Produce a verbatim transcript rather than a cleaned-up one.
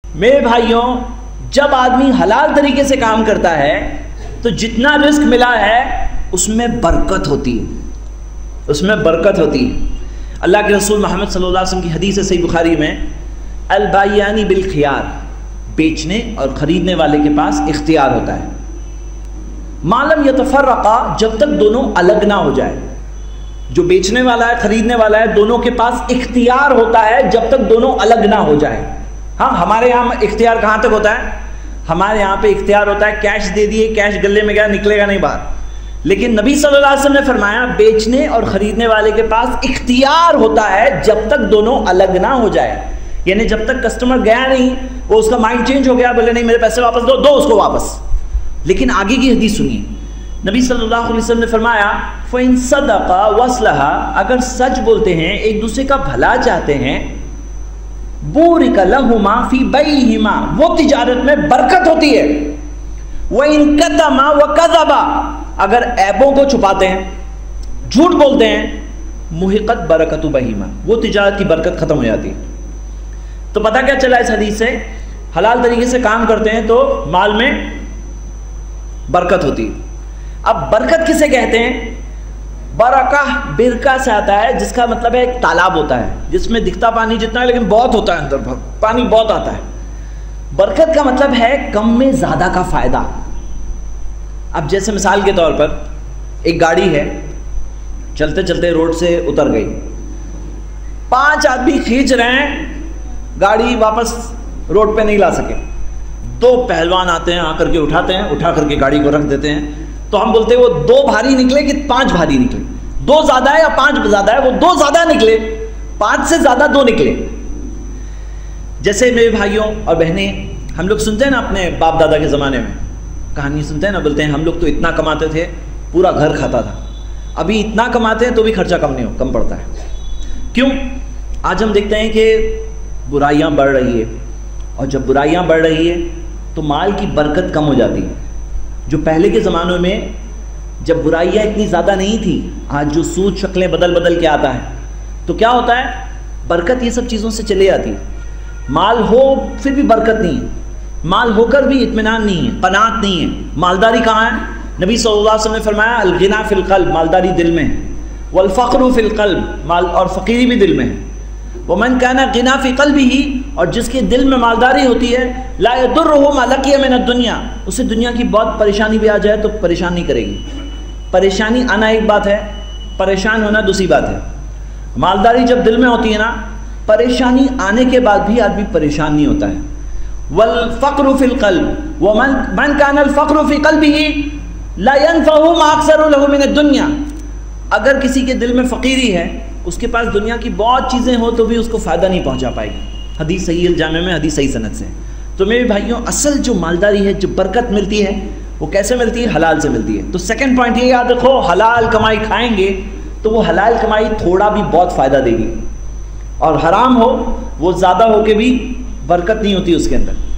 میرے بھائیوں، جب آدمی حلال طریقے سے کام کرتا ہے تو جتنا رزق ملا ہے اس میں برکت ہوتی ہے، اس میں برکت ہوتی ہے۔ اللہ کے رسول محمد صلی اللہ علیہ وسلم کی حدیث ہے صحیح بخاری میں، البائیانی بالخیار، بیچنے اور خریدنے والے کے پاس اختیار ہوتا ہے، معلوم یتفرقا، جب تک دونوں الگ نہ ہو جائے۔ جو بیچنے والا ہے خریدنے والا ہے دونوں کے پاس اختیار ہوتا ہے جب تک دونوں الگ نہ ہو جائے۔ ہاں ہمارے یہاں اختیار کہاں تک ہوتا ہے؟ ہمارے یہاں پہ اختیار ہوتا ہے کیش دے دیے، کیش گلے میں گیا، نکلے گا نہیں باہر۔ لیکن نبی صلی اللہ علیہ وسلم نے فرمایا بیچنے اور خریدنے والے کے پاس اختیار ہوتا ہے جب تک دونوں الگ نہ ہو جائے، یعنی جب تک کسٹمر گیا نہیں، وہ اس کا مائنڈ چینج ہو گیا، بولے نہیں میرے پیسے واپس دو، دو اس کو واپس۔ لیکن آگے کی حدیث سنیے، نبی صلی اللہ علیہ وسلم نے فرمایا فَإِن صَدَقَ وَأَصْلَحَ، اگر سچ بولتے ہیں، ایک دوسرے کا بھلا چاہتے ہیں، بُورِكَ لَهُمَا فِي بَيْعِهِمَا، وہ تجارت میں برکت ہوتی ہے۔ وَإِن كَتَمَ وَكَذَبَ، اگر عیبوں کو چھپاتے ہیں، جھوٹ بولتے ہیں، مُحِقَتْ بَرَكَتُ بَيْعِهِمَا، وہ تجارت کی برکت ختم ہو جاتی ہے۔ تو پتہ کیا چلا اس حدیث سے؟ حلال طریقے سے کام کرتے ہیں تو مال میں برکت ہوتی ہے۔ اب برکت کسے کہتے ہیں؟ برکہ برکہ سے آتا ہے، جس کا مطلب ہے ایک تالاب ہوتا ہے جس میں دکھتا پانی جتنا ہے لیکن بہت ہوتا ہے، اندر پانی بہت آتا ہے۔ برکت کا مطلب ہے کم میں زیادہ کا فائدہ۔ اب جیسے مثال کے طور پر ایک گاڑی ہے، چلتے چلتے روڈ سے اتر گئی، پانچ آدمی کھینچ رہے ہیں، گاڑی واپس روڈ پہ نہیں لا سکے، دو پہلوان آتے ہیں، آ کر کے اٹھاتے ہیں، اٹھا کر کے گاڑی کو رکھ دیتے ہیں، تو ہم بولتے ہیں وہ دو بھاری نکلے کہ پانچ بھاری نکلے، دو زیادہ ہے یا پانچ زیادہ ہے؟ وہ دو زیادہ نکلے، پانچ سے زیادہ دو نکلے۔ جیسے میرے بھائیوں اور بہنیں، ہم لوگ سنتے ہیں نا اپنے باپ دادا کے زمانے میں کہانی سنتے ہیں نا، بولتے ہیں ہم لوگ تو اتنا کماتے تھے پورا گھر کھاتا تھا، ابھی اتنا کماتے ہیں تو بھی خرچہ کم نہیں ہو کم پڑتا ہے۔ کیوں؟ آج ہم دیکھتے ہیں کہ برائیاں بڑھ رہی ہے، اور جب برائیاں بڑھ رہی ہے تو مال کی برکت کم ہو جاتی ہے۔ جو پہلے کے زمانوں میں جب برائیاں اتنی زیادہ نہیں تھی، آج جو سود شکلیں بدل بدل کے آتا ہے تو کیا ہوتا ہے؟ برکت یہ سب چیزوں سے چلے آتی ہے۔ مال ہو پھر بھی برکت نہیں ہے، مال ہو کر بھی اطمینان نہیں ہے، قناعت نہیں ہے۔ مالداری کہاں ہے؟ نبی صلی اللہ علیہ وسلم نے فرمایا الغنا فی القلب، مالداری دل میں ہے، والفقر فی القلب، مال اور فقیری بھی دل میں ہے۔ ومن کان غنا فی قلبہ، اور جس کے دل میں مالداری ہوتی ہے، لا یضرہ ما لقی من الدنیا، اسے دنیا کی بہت پریشانی بھی آ جائے تو پریشان نہیں کرے گی۔ پریشانی آنا ایک بات ہے، پریشان ہونا دوسری بات ہے۔ مالداری جب دل میں ہوتی ہے نا، پریشانی آنے کے بعد بھی آدمی پریشان نہیں ہوتا ہے۔ والفقر فی القلب، ومن من کان الفقر فی قلبہ لا ينفعه ما اکثر له من الدنیا، اگر کسی کے دل میں فقیری ہے، اس کے پاس دنیا کی بہت چیزیں ہو تو بھی اس کو فائدہ نہیں پہنچا پائے گی۔ حدیث صحیح الجامع میں، حدیث صحیح سند سے۔ تو میرے بھائیوں، اصل جو مالداری ہے، جو برکت ملتی ہے، وہ کیسے ملتی ہے؟ حلال سے ملتی ہے۔ تو سیکنڈ پوائنٹ یہ یاد رکھو، حلال کمائی کھائیں گے تو وہ حلال کمائی تھوڑا بھی بہت فائدہ دے گی، اور حرام ہو وہ زیادہ ہو کے بھی برکت نہیں ہوتی اس کے اندر۔